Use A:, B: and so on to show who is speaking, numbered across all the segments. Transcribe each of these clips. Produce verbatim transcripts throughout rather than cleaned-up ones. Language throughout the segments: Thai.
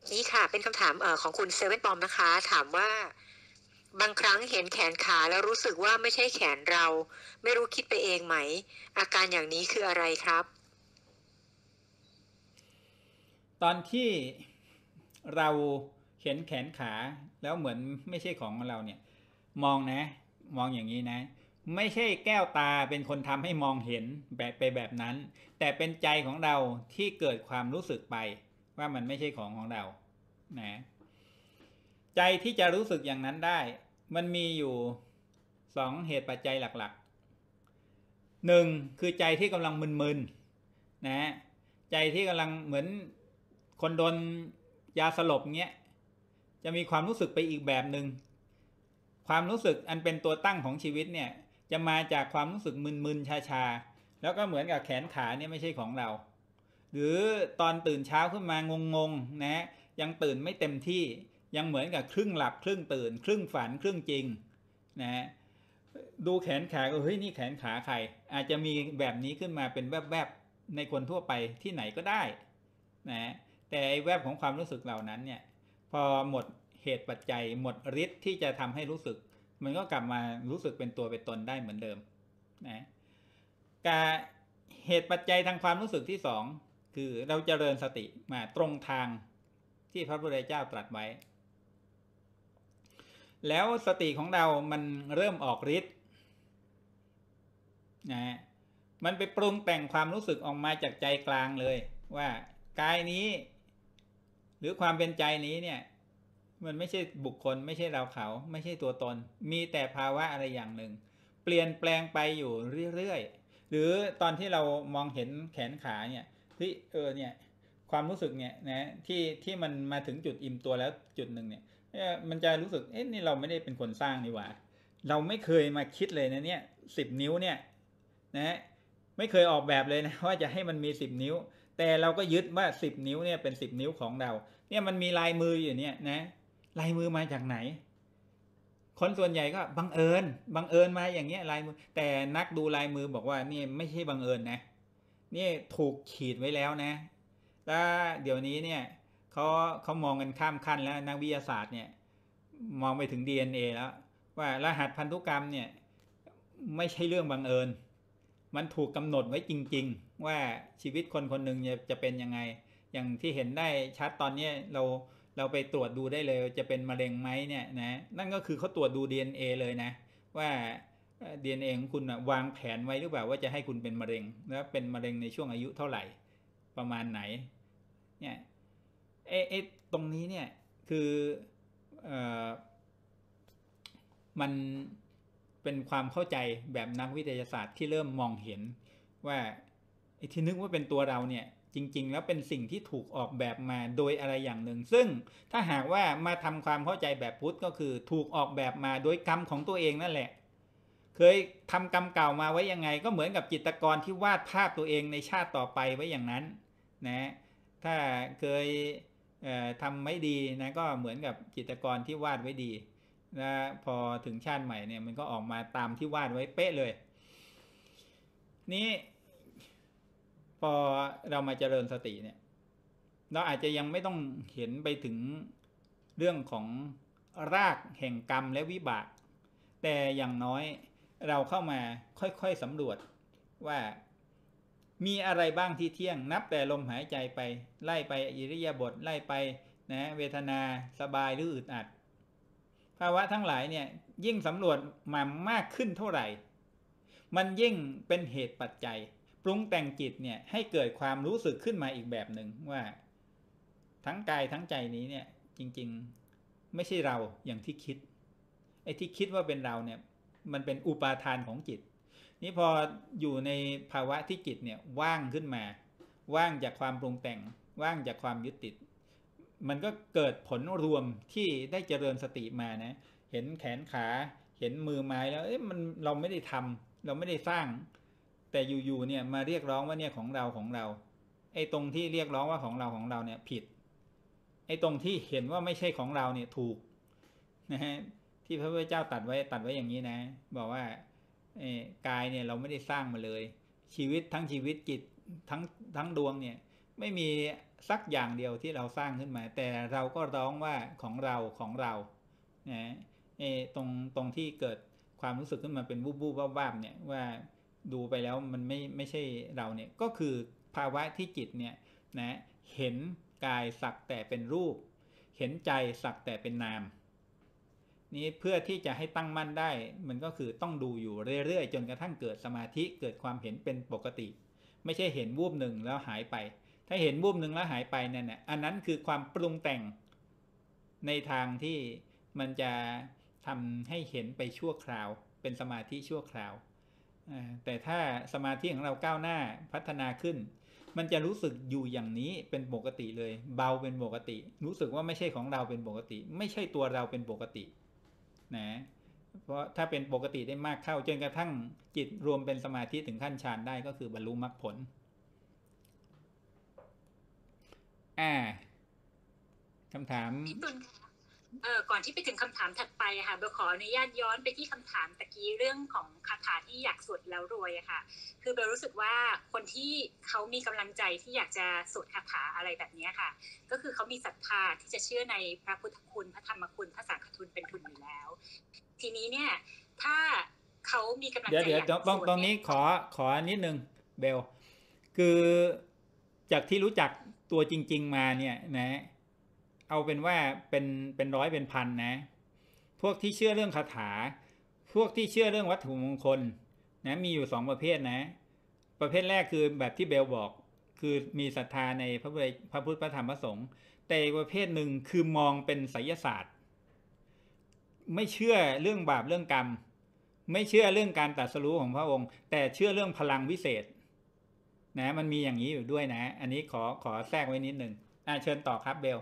A: นี่ค่ะเป็นคำถามเอ่อของคุณเซเว่นปอมนะคะถามว่าบางครั้งเห็นแขนขาแล้วรู้สึกว่าไม่ใช่แขนเราไม่รู้คิดไปเองไหมอาการอย่างนี้คืออะไรครับ
B: ตอนที่เราเห็นแขนขาแล้วเหมือนไม่ใช่ของเราเนี่ยมองนะมองอย่างนี้นะไม่ใช่แก้วตาเป็นคนทำให้มองเห็นแบบไปแบบนั้นแต่เป็นใจของเราที่เกิดความรู้สึกไปว่ามันไม่ใช่ของของเรานะใจที่จะรู้สึกอย่างนั้นได้มันมีอยู่สองเหตุปัจจัยหลักๆหนึ่งคือใจที่กำลังมึนๆนะใจที่กำลังเหมือนคนโดนยาสลบเงี้ยจะมีความรู้สึกไปอีกแบบหนึ่งความรู้สึกอันเป็นตัวตั้งของชีวิตเนี่ยจะมาจากความรู้สึกมึนๆชาๆแล้วก็เหมือนกับแขนขาเนี่ยไม่ใช่ของเราหรือตอนตื่นเช้าขึ้นมางงๆนะยังตื่นไม่เต็มที่ยังเหมือนกับครึ่งหลับครึ่งตื่นครึ่งฝันครึ่งจริงนะดูแขนขาก็เฮ้ยนี่แขนขาใครอาจจะมีแบบนี้ขึ้นมาเป็นแวบๆในคนทั่วไปที่ไหนก็ได้นะแต่ไอ้แวบของความรู้สึกเหล่านั้นเนี่ยพอหมดเหตุปัจจัยหมดฤทธิ์ที่จะทำให้รู้สึกมันก็กลับมารู้สึกเป็นตัวเป็นตนได้เหมือนเดิมนะการเหตุปัจจัยทางความรู้สึกที่สองคือเราจเจริญสติมาตรงทางที่พระพุทธเจ้าตรัสไว้แล้วสติของเรามันเริ่มออกฤทธิ์นะมันไปปรุงแต่งความรู้สึกออกมาจากใจกลางเลยว่ากายนี้หรือความเป็นใจนี้เนี่ยมันไม่ใช่บุคคลไม่ใช่เราเขาไม่ใช่ตัวตนมีแต่ภาวะอะไรอย่างหนึ่งเปลี่ยนแปลงไปอยู่เรื่อยๆหรือตอนที่เรามองเห็นแขนขาเนี่ยเฮ้ยเออเนี่ยความรู้สึกเนี่ยนะที่ที่มันมาถึงจุดอิ่มตัวแล้วจุดหนึ่งเนี่ยมันจะรู้สึกเอ๊ะนี่เราไม่ได้เป็นคนสร้างนี่หว่าเราไม่เคยมาคิดเลยนะเนี่ยสิบนิ้วเนี่ยนะไม่เคยออกแบบเลยนะว่าจะให้มันมีสิบนิ้วแต่เราก็ยึดว่าสิบนิ้วเนี่ยเป็นสิบนิ้วของเราเนี่ยมันมีลายมืออยู่เนี่ยนะลายมือมาจากไหนคนส่วนใหญ่ก็บังเอิญบังเอิญมาอย่างเงี้ยลายมือแต่นักดูลายมือบอกว่านี่ไม่ใช่บังเอิญนะนี่ถูกขีดไว้แล้วนะแล้วเดี๋ยวนี้เนี่ยเขาเขามองกันข้ามขั้นแล้วนักวิทยาศาสตร์เนี่ยมองไปถึง ดี เอ็น เอ แล้วว่ารหัสพันธุกรรมเนี่ยไม่ใช่เรื่องบังเอิญมันถูกกำหนดไว้จริงๆว่าชีวิตคนคนหนึ่งจะเป็นยังไงอย่างที่เห็นได้ชัดตอนนี้เราเราไปตรวจดูได้เลยจะเป็นมะเร็งไหมเนี่ยนะนั่นก็คือเขาตรวจดู ดี เอ็น เอ เลยนะว่า ดี เอ็น เอ ของคุณวางแผนไว้หรือเปล่าว่าจะให้คุณเป็นมะเร็งแล้วเป็นมะเร็งในช่วงอายุเท่าไหร่ประมาณไหนเนี่ยเอ๊ะตรงนี้เนี่ยคือเอ่อมันเป็นความเข้าใจแบบนักวิทยาศาสตร์ที่เริ่มมองเห็นว่าไอ้ที่นึกว่าเป็นตัวเราเนี่ยจริงๆแล้วเป็นสิ่งที่ถูกออกแบบมาโดยอะไรอย่างหนึ่งซึ่งถ้าหากว่ามาทำความเข้าใจแบบพุทธก็คือถูกออกแบบมาโดยกรรมของตัวเองนั่นแหละเคยทำกรรมเก่ามาไว้ยังไงก็เหมือนกับจิตรกรที่วาดภาพตัวเองในชาติต่อไปไว้อย่างนั้นนะถ้าเคยทำไม่ดีนะก็เหมือนกับจิตรกรที่วาดไว้ดีนะพอถึงชาติใหม่เนี่ยมันก็ออกมาตามที่วาดไว้เป๊ะเลยนี้พอเรามาเจริญสติเนี่ยเราอาจจะยังไม่ต้องเห็นไปถึงเรื่องของรากแห่งกรรมและวิบากแต่อย่างน้อยเราเข้ามาค่อยๆสำรวจว่ามีอะไรบ้างที่เที่ยงนับแต่ลมหายใจไปไล่ไปอิริยาบถไล่ไปนะเวทนาสบายหรืออึดอัดภาวะทั้งหลายเนี่ยยิ่งสำรวจมามากขึ้นเท่าไหร่มันยิ่งเป็นเหตุปัจจัยปรุงแต่งจิตเนี่ยให้เกิดความรู้สึกขึ้นมาอีกแบบหนึ่งว่าทั้งกายทั้งใจนี้เนี่ยจริงๆไม่ใช่เราอย่างที่คิดไอ้ที่คิดว่าเป็นเราเนี่ยมันเป็นอุปาทานของจิตนี่พออยู่ในภาวะที่จิตเนี่ยว่างขึ้นมาว่างจากความปรุงแต่งว่างจากความยึดติดมันก็เกิดผลรวมที่ได้เจริญสติมานะเห็นแขนขาเห็นมือไม้แล้วเอ๊ะมันเราไม่ได้ทำเราไม่ได้สร้างแต่อยู่ๆเนี่ยมาเรียกร้องว่าเนี่ยของเราของเราไอ้ตรงที่เรียกร้องว่าของเราของเราเนี่ยผิดไอ้ตรงที่เห็นว่าไม่ใช่ของเราเนี่ยถูกนะฮะที่พระพุทธเจ้าตัดไว้ตัดไว้อย่างนี้นะบอกว่ากายเนี่ยเราไม่ได้สร้างมาเลยชีวิตทั้งชีวิตจิตทั้งทั้งดวงเนี่ยไม่มีสักอย่างเดียวที่เราสร้างขึ้นมาแต่เราก็ร้องว่าของเราของเรานะเอตรงตรงที่เกิดความรู้สึกขึ้นมาเป็นวูบวูบวาบวาบเนี่ยว่าดูไปแล้วมันไม่ไม่ใช่เราเนี่ยก็คือภาวะที่จิตเนี่ยนะเห็นกายสักแต่เป็นรูปเห็นใจสักแต่เป็นนามนี้เพื่อที่จะให้ตั้งมั่นได้มันก็คือต้องดูอยู่เรื่อยๆจนกระทั่งเกิดสมาธิเกิดความเห็นเป็นปกติไม่ใช่เห็นวูบหนึ่งแล้วหายไปถ้าเห็นวูบหนึ่งแล้วหายไปนั่นแหละอันนั้นคือความปรุงแต่งในทางที่มันจะทำให้เห็นไปชั่วคราวเป็นสมาธิชั่วคราวแต่ถ้าสมาธิของเราก้าวหน้าพัฒนาขึ้นมันจะรู้สึกอยู่อย่างนี้เป็นปกติเลยเบาเป็นปกติรู้สึกว่าไม่ใช่ของเราเป็นปกติไม่ใช่ตัวเราเป็นปกตินะเพราะถ้าเป็นปกติได้มากเข้าจนกระทั่งจิตรวมเป็นสมาธิถึงขั้นฌานได้ก็คือบรรลุมรรคผลอ่าคำถาม
C: พี่ตุลคะเอ่อก่อนที่ไปถึงคำถามถัดไปค่ะเบลขออนุญาตย้อนไปที่คำถามตะกี้เรื่องของคาถาที่อยากสวดแล้วรวยอะค่ะคือเบลรู้สึกว่าคนที่เขามีกำลังใจที่อยากจะสวดคาถาอะไรแบบนี้ค่ะก็คือเขามีศรัทธาที่จะเชื่อในพระพุทธคุณพระธรรมคุณพระสังฆคุณเป็นทุนอยู่แล้วทีนี้เนี่ยถ้าเขามีกำลังใจอยากสวดเดี๋ยว
B: ตรงตรงนี้ขอขอนิดนึงเบลคือจากที่รู้จักตัวจริงๆมาเนี่ยนะเอาเป็นว่าเป็นเป็นร้อยเป็นพันนะพวกที่เชื่อเรื่องคาถาพวกที่เชื่อเรื่องวัตถุมงคลนะมีอยู่สองประเภทนะประเภทแรกคือแบบที่เบลบอกคือมีศรัทธาในพระพุทธพระพุทธพระธรรมพระสงฆ์แต่ประเภทหนึ่งคือมองเป็นไสยศาสตร์ไม่เชื่อเรื่องบาปเรื่องกรรมไม่เชื่อเรื่องการตรัสรู้ของพระองค์แต่เชื่อเรื่องพลังวิเศษนะมันมีอย่างนี้อยู่ด้วยนะอันนี้ขอขอแทรกไว้นิดหนึ่งอ่ะเชิญต่อครับเบล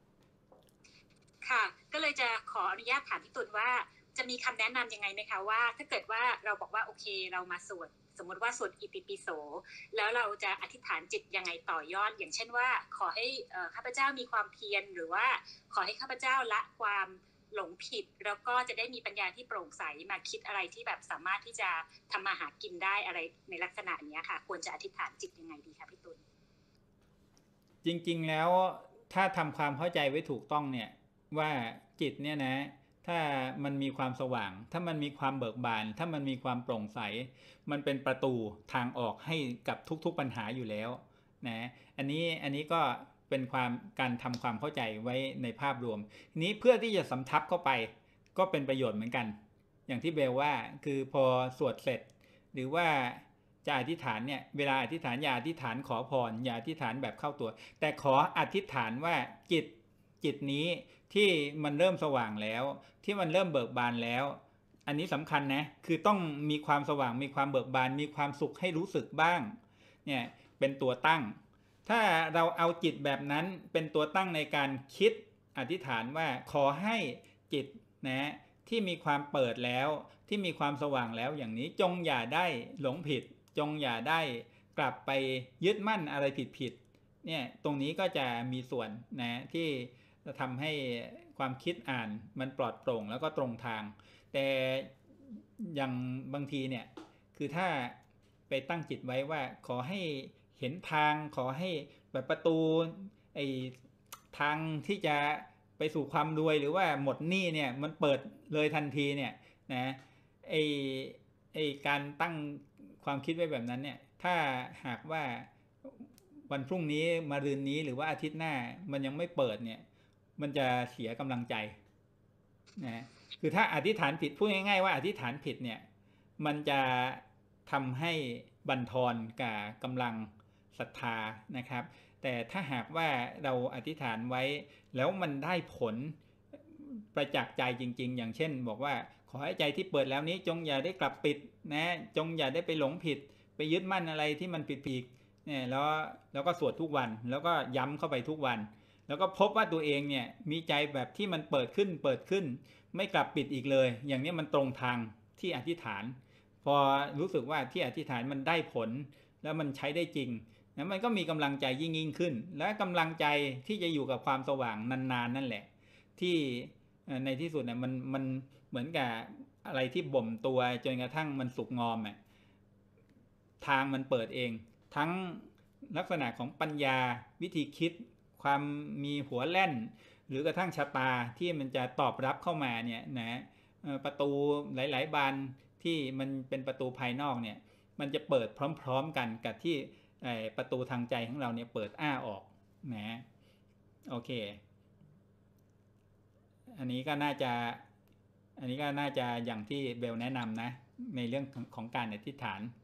C: ค่ะก็เลยจะขออนุญาตถามพี่ตุลว่าจะมีคำแนะนำยังไงไหมคะว่าถ้าเกิดว่าเราบอกว่าโอเคเรามาสวดสมมติว่าสวดอิติปิโสแล้วเราจะอธิษฐานจิตยังไงต่อยอดอย่างเช่นว่าขอให้ข้าพเจ้ามีความเพียรหรือว่าขอให้ข้าพเจ้าละความหลงผิดแล้วก็จะได้มีปัญญาที่โปร่งใสมาคิดอะไรที่แบบสามารถที่จะทำมาหากินได้อะไรในลักษณะนี้ค่ะควรจะอธิษฐานจิตยังไงดีคะพี่ตุล
B: จริงๆแล้วถ้าทำความเข้าใจไว้ถูกต้องเนี่ยว่าจิตเนี่ยนะถ้ามันมีความสว่างถ้ามันมีความเบิกบานถ้ามันมีความโปร่งใสมันเป็นประตูทางออกให้กับทุกๆปัญหาอยู่แล้วนะอันนี้อันนี้ก็เป็นความการทำความเข้าใจไว้ในภาพรวมทีนี้เพื่อที่จะสำทับเข้าไปก็เป็นประโยชน์เหมือนกันอย่างที่เบลว่าคือพอสวดเสร็จหรือว่าจะอธิษฐานเนี่ยเวลาอธิษฐานอย่าอธิษฐานขอพรอย่าอธิษฐานแบบเข้าตัวแต่ขออธิษฐานว่าจิตจิตนี้ที่มันเริ่มสว่างแล้วที่มันเริ่มเบิกบานแล้วอันนี้สำคัญนะคือต้องมีความสว่างมีความเบิกบานมีความสุขให้รู้สึกบ้างเนี่ยเป็นตัวตั้งถ้าเราเอาจิตแบบนั้นเป็นตัวตั้งในการคิดอธิษฐานว่าขอให้จิตนะที่มีความเปิดแล้วที่มีความสว่างแล้วอย่างนี้จงอย่าได้หลงผิดจงอย่าได้กลับไปยึดมั่นอะไรผิดๆเนี่ยตรงนี้ก็จะมีส่วนนะที่จะทำให้ความคิดอ่านมันปลอดโปร่งแล้วก็ตรงทางแต่อย่างบางทีเนี่ยคือถ้าไปตั้งจิตไว้ว่าขอให้เห็นทางขอให้แบบประตูไอ้ทางที่จะไปสู่ความรวยหรือว่าหมดหนี้เนี่ยมันเปิดเลยทันทีเนี่ยนะไอ้ไอ้การตั้งความคิดไว้แบบนั้นเนี่ยถ้าหากว่าวันพรุ่งนี้มะรืนนี้หรือว่าอาทิตย์หน้ามันยังไม่เปิดเนี่ยมันจะเสียกำลังใจนะคือถ้าอธิษฐานผิดพูดง่ายๆว่าอธิษฐานผิดเนี่ยมันจะทำให้บั่นทอนกับกำลังศรัทธานะครับแต่ถ้าหากว่าเราอธิษฐานไว้แล้วมันได้ผลประจักษ์ใจจริงๆอย่างเช่นบอกว่าขอให้ใจที่เปิดแล้วนี้จงอย่าได้กลับปิดนะจงอย่าได้ไปหลงผิดไปยึดมั่นอะไรที่มันผิดๆเนี่ยแล้วแล้วก็สวดทุกวันแล้วก็ย้ำเข้าไปทุกวันแล้วก็พบว่าตัวเองเนี่ยมีใจแบบที่มันเปิดขึ้นเปิดขึ้นไม่กลับปิดอีกเลยอย่างนี้มันตรงทางที่อธิษฐานพอรู้สึกว่าที่อธิษฐานมันได้ผลแล้วมันใช้ได้จริงนะมันก็มีกำลังใจยิ่งยิ่งขึ้นและกำลังใจที่จะอยู่กับความสว่างนานๆนั่นแหละที่ในที่สุดเนี่ยมันมันเหมือนกับอะไรที่บ่มตัวจนกระทั่งมันสุกงอมอ่ะทางมันเปิดเองทั้งลักษณะของปัญญาวิธีคิดความมีหัวแล่นหรือกระทั่งชะตาที่มันจะตอบรับเข้ามาเนี่ยนะประตูหลายๆบานที่มันเป็นประตูภายนอกเนี่ยมันจะเปิดพร้อมๆกันกับที่ประตูทางใจของเราเนี่ยเปิดอ้าออกนะโอเคอันนี้ก็น่าจะอันนี้ก็น่าจะอย่างที่เบลแนะนำนะในเรื่องของการอธิษฐาน